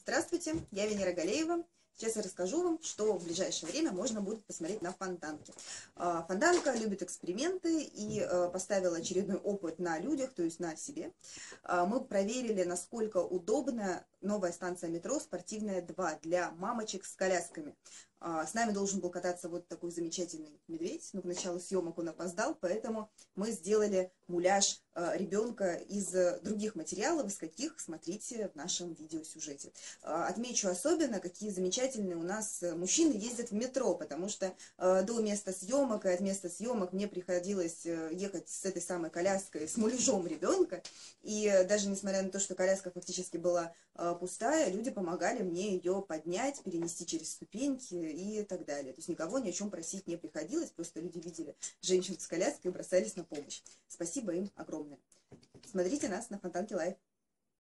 Здравствуйте, я Венера Галеева. Сейчас я расскажу вам, что в ближайшее время можно будет посмотреть на фонтанке. Фонтанка любит эксперименты и поставила очередной опыт на людях, то есть на себе. Мы проверили, насколько удобна новая станция метро «Спортивная 2» для мамочек с колясками. С нами должен был кататься вот такой замечательный медведь, но к началу съемок он опоздал, поэтому мы сделали муляж ребенка из других материалов, из каких смотрите в нашем видеосюжете. Отмечу особенно, какие замечательные у нас мужчины ездят в метро, потому что до места съемок и от места съемок мне приходилось ехать с этой самой коляской, с муляжом ребенка, и даже несмотря на то, что коляска фактически была пустая, люди помогали мне ее поднять, перенести через ступеньки и так далее. То есть никого ни о чем просить не приходилось, просто люди видели женщин с коляской и бросались на помощь. Спасибо им огромное. Смотрите нас на Фонтанке Лайв.